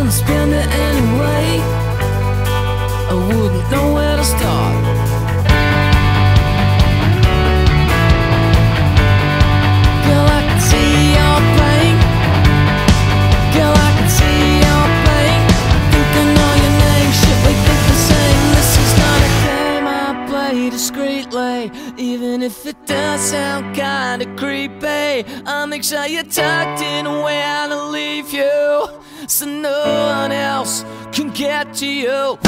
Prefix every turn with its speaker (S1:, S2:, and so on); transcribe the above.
S1: gonna spend it anyway. I wouldn't know where to start. Girl, I can see your pain. Girl, I can see your pain. Think I know your name, shit, we think the same. This is not a game I play discreetly, even if it does sound kinda creepy. I'll make sure you're tucked in where I'll leave you, so no one else can get to you.